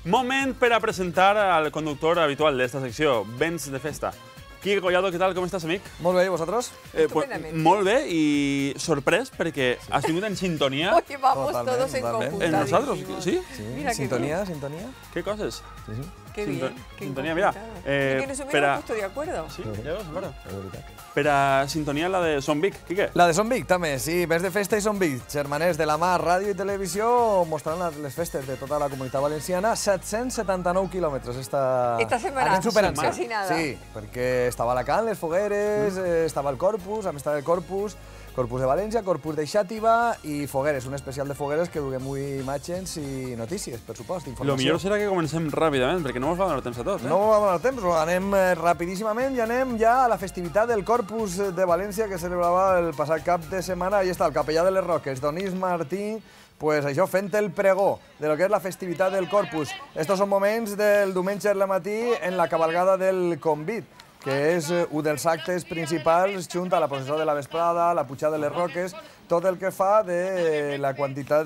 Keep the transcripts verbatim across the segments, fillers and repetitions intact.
Moment per a presentar al conductor habitual d'esta secció, Vents de Festa. Quique Collado, què tal? Com estàs, amic? Molt bé, i vosaltres? Eh, pues, molt bé i sorprès perquè has vingut en sintonia. Oye, vamos Totalment, todos en totalment. conjunto. En nosaltres, sí? Sí, Mira qué sintonia, sintonia. Què coses? Sí, sí. Qué Sinto- bien. qué sintonía, mira, inconjuntada. eh, Y que nos pero- hubiéramos puesto de acuerdo. Sí, ja veus, mare. És veritat. Per a sintonia la de Son Vic, Quique. La de Son Vic, també, sí. Vents de Festa i Son Vic. Germaners de la mà, ràdio i televisió, mostrant la- les festes de tota la comunitat valenciana. set-cents setanta-nou quilòmetres esta... Esta setmana. Anem superant. Casi nada. Sí, perquè estava Alacant, les fogueres, eh, estava el Corpus, a més estava el Corpus, Corpus de València, Corpus de Xàtiva i fogueres, un especial de fogueres que duguem avui imatges i notícies, per supost, Lo informació. millor serà que comencem ràpidament, perquè no ens va donar temps a tot, eh? No va donar temps, però anem eh, rapidíssimament i anem ja a la festivitat del Corpus de València que celebrava el passat cap de setmana. Ahí està el capellà de les Roques, Donís Martí, pues això, fent el pregó de lo que és la festivitat del Corpus. Estos són moments del diumenge al matí en la cabalgada del Convit, que és un dels actes principals junt a la processó de la vesprada, la pujada de les Roques, tot el que fa de la quantitat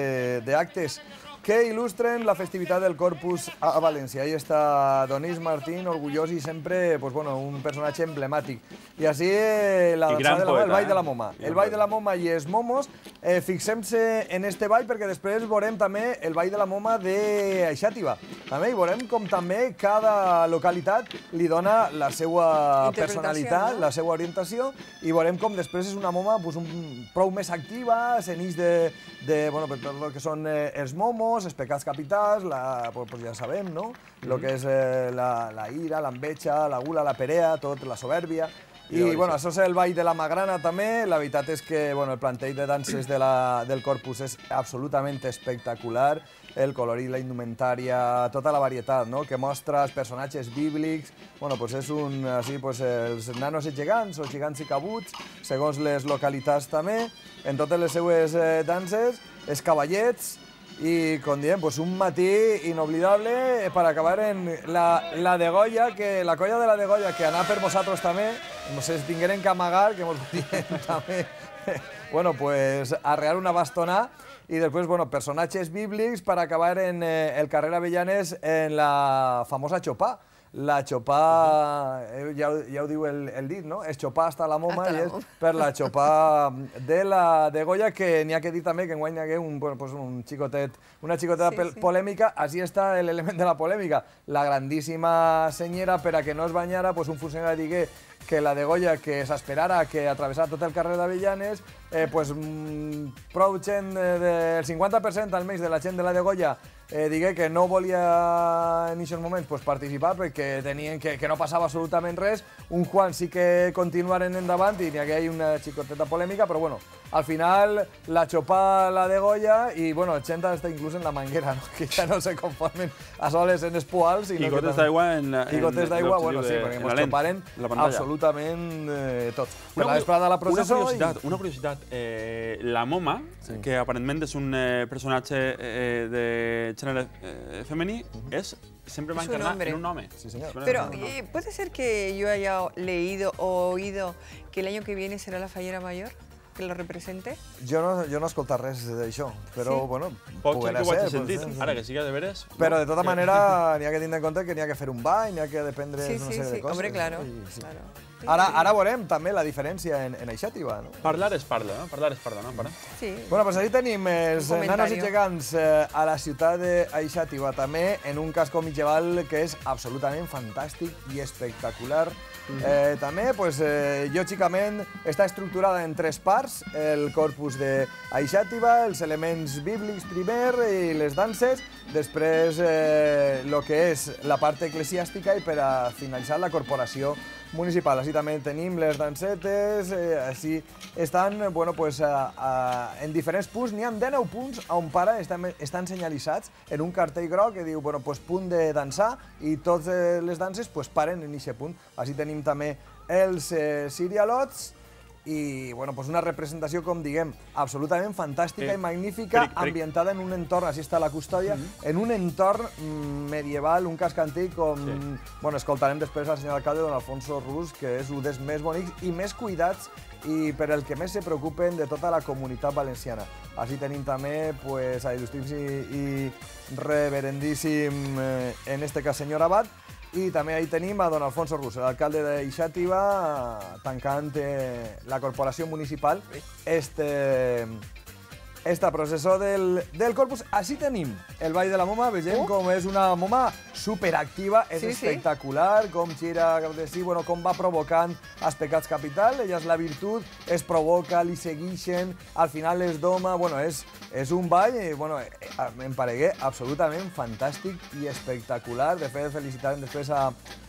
d'actes que il·lustren la festivitat del Corpus a València. Ahí està Donís Martín, orgullós i sempre pues, bueno, un personatge emblemàtic. I així eh, la I gran dansa de la, poeta, el ball eh? de la Moma. I El gran ball de la poeta. Moma i els momos, eh, fixem-se en este ball perquè després veurem també el ball de la Moma de Xàtiva. També hi veurem com també cada localitat li dona la seva Interpretació, personalitat, no? la seva orientació, i veurem com després és una Moma pues, un, prou més activa, s'enix de, de bueno, per tot el que són eh, els momos, els pecats capitals, la, pues, pues ja sabem, no? El que és eh, la, la ira, l'enveja, la gula, la perea, tot, la soberbia. I, I bueno, això és el ball de la Magrana també. La veritat és que bueno, el plantell de danses de la, del Corpus és absolutament espectacular. El colorit, la indumentària, tota la varietat, no? Que mostra els personatges bíblics. Bueno, pues és un, així, pues, els nanos i gegants, o gegants i cabuts, segons les localitats també. En totes les seues eh, danses, els cavallets, i, com diem, pues un matí inoblidable per acabar en la, la de Goya, que la colla de la de Goya, que anà per vosaltres també, no sé si tingueren que amagar, que mos volien també, bueno, pues arrear una bastona, i després, bueno, personatges bíblics per acabar en eh, el carrer Avellanes en la famosa xopà. La xopà, eh, ja, ja ho diu el, el dit, no? És xopà hasta la moma Hasta i la és moma. per la xopà de la de Goya, que n'hi ha que dir també que enguany hi hagué un, bueno, pues un xicotet, una xicoteta Sí, pel- sí. polèmica. Així està l'element de la polèmica. La grandíssima senyera, per a que no es banyara, pues un funcionari digué que la de Goya, que s'esperara que atravessara tot el carrer d'Avellanes, eh, pues, mm, prou gent eh, del cinquanta per cent almenys de la gent de la de Goya eh, digué que no volia en aquests moments pues, participar perquè tenien que, que no passava absolutament res. Un Juan sí que continuaren endavant i n'hi hagué una xicoteta polèmica, però bueno, al final la xopà la de Goya i bueno, gent està inclús en la manguera, no? Que ja no se conformen a soles en els poals. I gotes d'aigua en la- I gotes en d'aigua, l'objectiu bueno, sí, de- perquè en mos la lent, xoparen la pantalla. absolutament eh, tot. Per Una la cu- vesprada de la processó Una curiositat, i... una curiositat. Eh, la Moma, Sí. que aparentment és un eh, personatge eh, de gènere eh, femení, és, sempre va Es un encarnar hombre. en un home. Sí, señor. Sempre Pero en un home. eh, ¿puede ser que yo haya leído o oído que el año que viene será la Fallera Mayor? ¿Que lo represente? Jo no, jo no he escoltat res d'això, però Sí? bueno, Pot ser poguera que ho hagi pot sentit, ser, sí. ara que siga de veres. Però no? de tota Que- manera n'hi ha que tindre en compte que n'hi ha que fer un ball, n'hi ha que dependre Sí, d'una sí, sèrie sí. de coses. Hombre, claro. I sí. claro. Ara, ara veurem també la diferència en, en Aixàtiva, no? Parlar es parla, no? Parlar es parla, no? Pare? Sí. Bueno, pues ahí tenim els Un nanos i comentario. gegants eh, a la ciutat d'Aixàtiva, també en un casco mitjaval que és absolutament fantàstic i espectacular. Eh, també, pues, eh, lògicament, està estructurada en tres parts, el corpus d'Aixàtiva, els elements bíblics primer i les danses, després eh, lo que és la part eclesiàstica i per a finalitzar la corporació municipal. Així també tenim les dansetes, eh, així estan bueno, pues, a, a, en diferents punts. N'hi ha dinou punts on para estan, estan senyalitzats en un cartell groc que diu bueno, pues, punt de dansar i totes les danses pues, paren en aquest punt. Així tenim també els eh, Sirialots i bueno, pues una representació, com diguem, absolutament fantàstica Eh, i magnífica, peric, peric. ambientada en un entorn, així està la custòdia, en un entorn mm, medieval, un casc antic, com... Sí. Bueno, escoltarem després al senyor alcalde, don Alfonso Rus, que és un dels més bonics i més cuidats i per el que més se preocupen de tota la comunitat valenciana. Així tenim també pues, a il·lustríssim i, i reverendíssim, eh, en este cas, senyor Abad, i també ahí tenim a don Alfonso Rus, l'alcalde de Ixàtiva, tancant eh, la corporació municipal este, esta processó del, del Corpus. Així tenim el Ball de la Moma, vegem uh. com és una moma superactiva, és sí, espectacular, sí. com gira, sí, bueno, com va provocant els pecats capital, ella és la virtut, es provoca, li segueixen, al final es doma, bueno, és, és un ball, bueno, em paregué absolutament fantàstic i espectacular. De fet, felicitarem després a,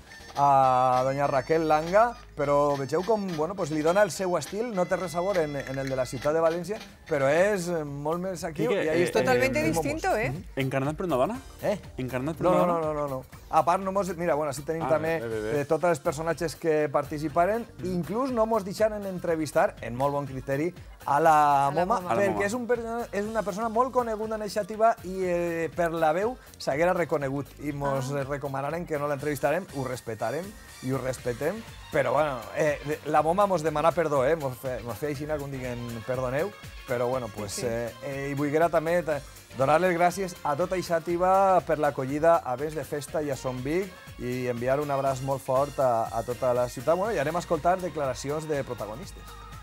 a doña Raquel Langa, però vegeu com bueno, pues li dona el seu estil, no té res a veure en, en el de la ciutat de València, però és molt més actiu. Quique, I ahí eh, estem, totalmente eh, distinto, ¿eh? Encarnat per una dona? Eh? Encarnat per No, una no, dona? no, no, no, no. A part, no mos... Mira, bueno, així tenim Ah, també bé, bé, bé. de tots els personatges que participaren, inclús no mos deixaren entrevistar, en molt bon criteri, a la A la Moma, Moma. A la Moma. perquè és, un, per- és una persona molt coneguda en Eixàtiva i eh, per la veu s'haguera reconegut. I mos Ah. recomanaren que no l'entrevistarem, ho respetarem i ho respetem, però bueno, eh, la Moma mos demana perdó, eh? Mos fe, mos fe així que diguen perdoneu, però bueno, pues, Sí. eh, eh, i volguera també ta- donar les gràcies a tota Ixàtiva per l'acollida a Vents de Festa i a Son Vic i enviar un abraç molt fort a, a tota la ciutat. Bueno, i anem a escoltar declaracions de protagonistes.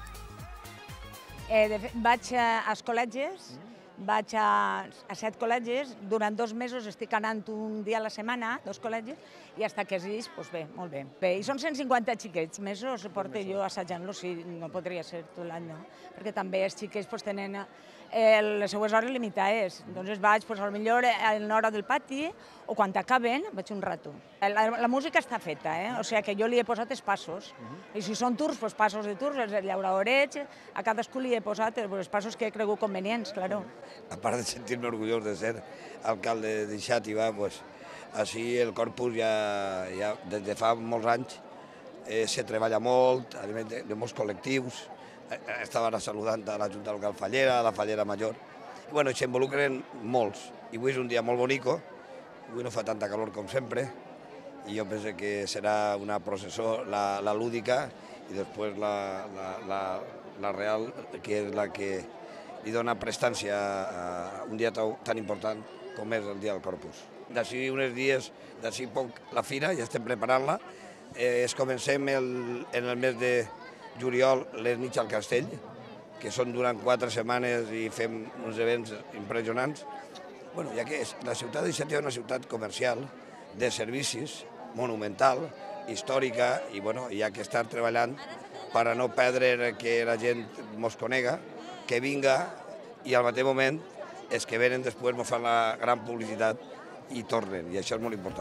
Eh, de fet, vaig a, als col·legis, vaig a, a set col·legis, durant dos mesos estic anant un dia a la setmana, dos col·legis, i fins que sis, doncs bé, molt bé. bé. I són cent cinquanta xiquets, mesos porto jo assajant-los, si no podria ser tot l'any, no? Perquè també els xiquets pues, tenen eh, les seues hores limitades. Doncs vaig, pues, potser a l'hora del pati, o quan acaben, vaig un rato. La, la música està feta, eh? O sigui que jo li he posat els passos. I si són tours, doncs passos de tours, els llauraorets, a cadascú li he posat els passos que he cregut convenients, claro. A part de sentir-me orgullós de ser alcalde de Ixàtiva, pues, així el Corpus ja, ja des de fa molts anys eh, se treballa molt, a nivell de, de molts col·lectius. Eh, estava ara saludant a la Junta Local Fallera, a la Fallera Major. I bueno, s'involucren molts. I avui és un dia molt bonico, avui no fa tanta calor com sempre, i jo penso que serà una processó, la, la lúdica, i després la, la, la, la real, que és la que li dona prestància a un dia tan important com és el Dia del Corpus. D'ací uns dies, d'ací poc, la fira, ja estem preparant-la. Eh, es comencem el, en el mes de juliol les nits al castell, que són durant quatre setmanes i fem uns events impressionants. Bueno, ja que és, la ciutat d'Ixàtiva és una ciutat comercial, de servicis, monumental, històrica, i bueno, hi ha que estar treballant per a no perdre que la gent mos conega, que vinga, i al mateix moment els que venen després mos fan la gran publicitat i tornen, i això és molt important.